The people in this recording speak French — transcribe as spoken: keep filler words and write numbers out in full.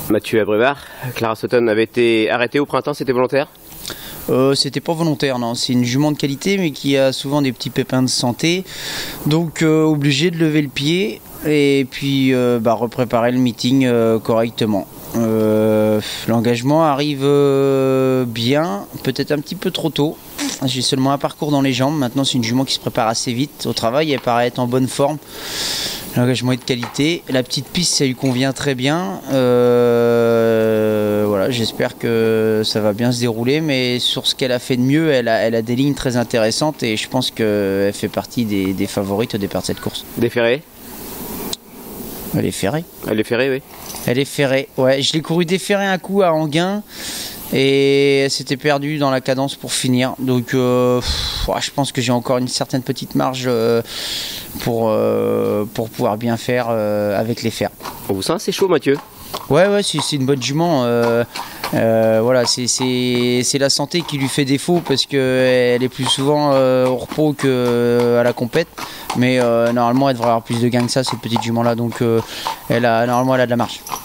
Mathieu Abrivard, Clara Sutton avait été arrêtée au printemps, c'était volontaire? Euh, c'était pas volontaire, non. C'est une jument de qualité, mais qui a souvent des petits pépins de santé. Donc, euh, obligé de lever le pied et puis euh, bah, repréparer le meeting euh, correctement. Euh, L'engagement arrive euh, bien, peut-être un petit peu trop tôt. J'ai seulement un parcours dans les jambes. Maintenant, c'est une jument qui se prépare assez vite au travail. Elle paraît être en bonne forme. L'engagement est de qualité. La petite piste, ça lui convient très bien. Euh, voilà, j'espère que ça va bien se dérouler. Mais sur ce qu'elle a fait de mieux, elle a, elle a des lignes très intéressantes et je pense qu'elle fait partie des, des favorites au départ de cette course. Déferrée? Elle est ferrée. Elle est ferrée, oui. Elle est ferrée. Ouais, je l'ai couru déferrée un coup à Anguin. Et elle s'était perdue dans la cadence pour finir. Donc euh, pff, ouais, je pense que j'ai encore une certaine petite marge euh, pour, euh, pour pouvoir bien faire euh, avec les fers. On vous sent assez chaud, Mathieu? Ouais, ouais, c'est une bonne jument. Euh, euh, voilà, c'est la santé qui lui fait défaut parce qu'elle est plus souvent euh, au repos qu'à la compète. Mais euh, normalement, elle devrait avoir plus de gain que ça, cette petite jument-là. Donc euh, elle a, normalement, elle a de la marge.